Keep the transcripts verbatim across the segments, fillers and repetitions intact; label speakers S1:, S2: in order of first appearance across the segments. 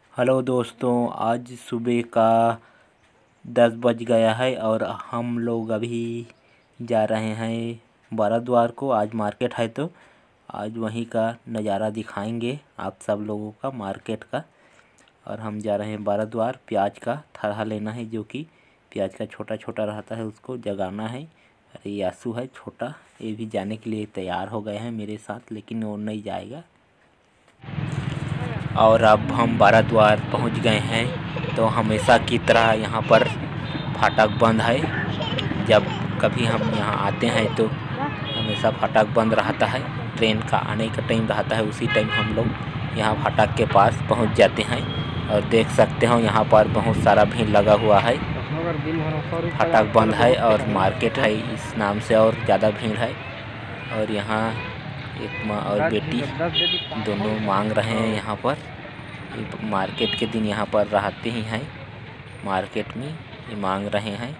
S1: Hello दोस्तों, आज सुबह का दस बज गया है और हम लोग अभी जा रहे हैं बाराद्वार को। आज मार्केट है तो आज वहीं का नज़ारा दिखाएंगे आप सब लोगों का मार्केट का। और हम जा रहे हैं बाराद्वार। प्याज का थरहा लेना है, जो कि प्याज का छोटा छोटा रहता है, उसको जगाना है। अरे यासू है छोटा, ये भी जाने के लिए तैयार हो गए हैं मेरे साथ, लेकिन वो नहीं जाएगा। और अब हम बाराद्वार पहुंच गए हैं। तो हमेशा की तरह यहाँ पर फाटक बंद है। जब कभी हम यहाँ आते हैं तो हमेशा फाटक बंद रहता है। ट्रेन का आने का टाइम रहता है, उसी टाइम हम लोग यहाँ फाटक के पास पहुँच जाते हैं। और देख सकते हो यहाँ पर बहुत सारा भीड़ लगा हुआ है। फाटक बंद है और मार्केट है इस नाम से, और ज़्यादा भीड़ है। और यहाँ एक माँ और बेटी दोनों मांग रहे हैं यहाँ पर। मार्केट के दिन यहाँ पर रहते ही हैं, मार्केट में ये मांग रहे हैं।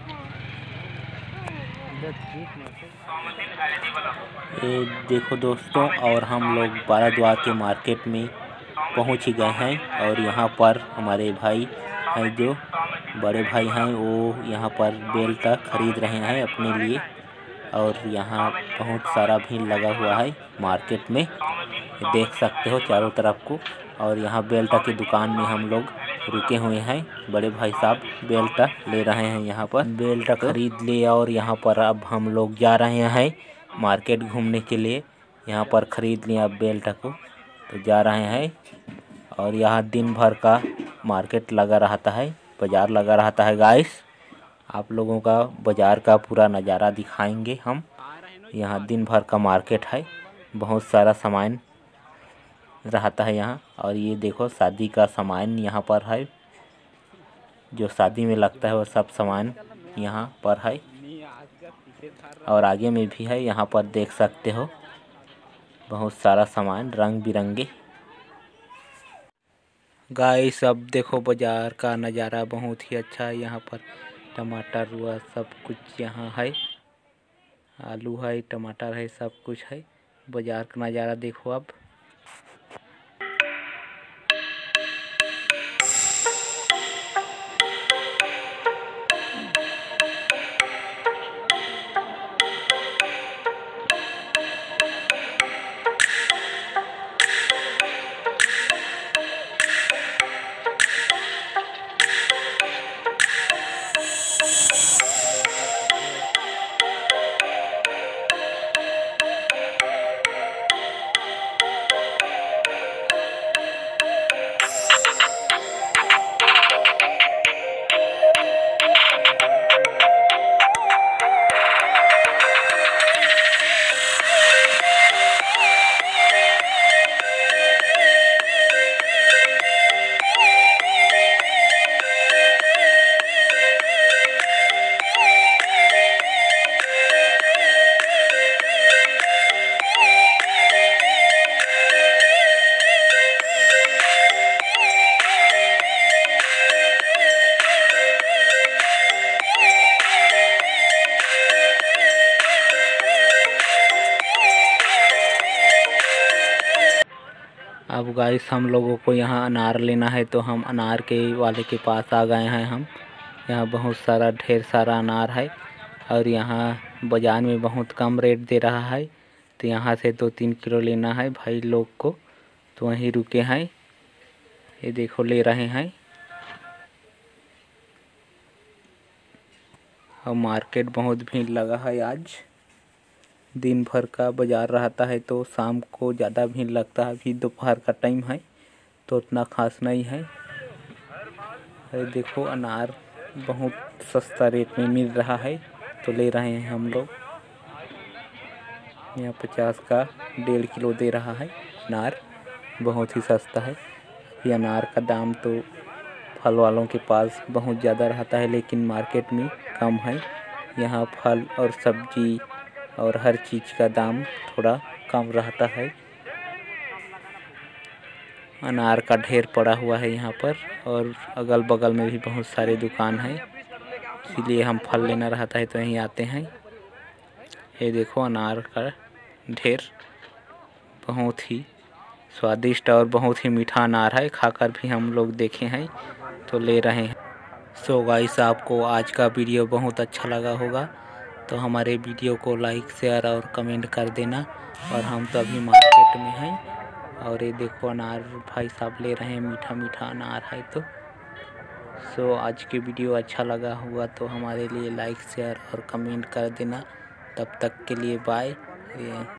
S1: ये देखो दोस्तों, और हम लोग बाराद्वार के मार्केट में पहुँच ही गए हैं। और यहाँ पर हमारे भाई हैं, जो बड़े भाई हैं, वो यहाँ पर बेल तक खरीद रहे हैं अपने लिए। और यहाँ बहुत सारा भीड़ लगा हुआ है मार्केट में, देख सकते हो चारों तरफ को। और यहाँ बेल्ट की दुकान में हम लोग रुके हुए हैं। बड़े भाई साहब बेल्ट ले रहे हैं, यहाँ पर बेल्ट खरीद लिए। और यहाँ पर अब हम लोग जा रहे हैं मार्केट घूमने के लिए। यहाँ पर खरीद लिया बेल्ट को, तो जा रहे हैं। और यहाँ दिन भर का मार्केट लगा रहता है, बाज़ार लगा रहता है गाइस। आप लोगों का बाज़ार का पूरा नज़ारा दिखाएंगे हम। यहाँ दिन भर का मार्केट है, बहुत सारा सामान रहता है यहाँ। और ये देखो शादी का सामान यहाँ पर है, जो शादी में लगता है वो सब सामान यहाँ पर है। और आगे में भी है, यहाँ पर देख सकते हो बहुत सारा सामान रंग बिरंगे। गाइस अब देखो बाज़ार का नज़ारा बहुत ही अच्छा है। यहाँ पर टमाटर हुआ सब कुछ यहाँ है, आलू है, टमाटर है, सब कुछ है। बाज़ार का नज़ारा देखो अब। अब गाइस हम लोगों को यहाँ अनार लेना है, तो हम अनार के वाले के पास आ गए हैं हम। यहाँ बहुत सारा ढेर सारा अनार है। और यहाँ बाज़ार में बहुत कम रेट दे रहा है, तो यहाँ से दो तीन किलो लेना है भाई लोग को। तो वहीं रुके हैं, ये देखो ले रहे हैं। और मार्केट बहुत भीड़ लगा है आज। दिन भर का बाज़ार रहता है तो शाम को ज़्यादा भीड़ लगता है। अभी दोपहर का टाइम है तो उतना खास नहीं है। ये देखो अनार बहुत सस्ता रेट में मिल रहा है, तो ले रहे हैं हम लोग। यहाँ पचास का डेढ़ किलो दे रहा है अनार, बहुत ही सस्ता है। ये अनार का दाम तो फल वालों के पास बहुत ज़्यादा रहता है, लेकिन मार्केट में कम है। यहाँ फल और सब्जी और हर चीज़ का दाम थोड़ा कम रहता है। अनार का ढेर पड़ा हुआ है यहाँ पर, और अगल बगल में भी बहुत सारे दुकान हैं, इसीलिए हम फल लेना रहता है तो यहीं आते हैं। ये देखो अनार का ढेर बहुत ही स्वादिष्ट और बहुत ही मीठा अनार है। खाकर भी हम लोग देखे हैं तो ले रहे हैं। सो गाइस, आपको आज का वीडियो बहुत अच्छा लगा होगा तो हमारे वीडियो को लाइक शेयर और कमेंट कर देना। और हम तो अभी मार्केट में हैं और ये देखो अनार भाई साहब ले रहे हैं, मीठा मीठा अनार है। तो सो आज की वीडियो अच्छा लगा होगा तो हमारे लिए लाइक शेयर और कमेंट कर देना। तब तक के लिए बाय।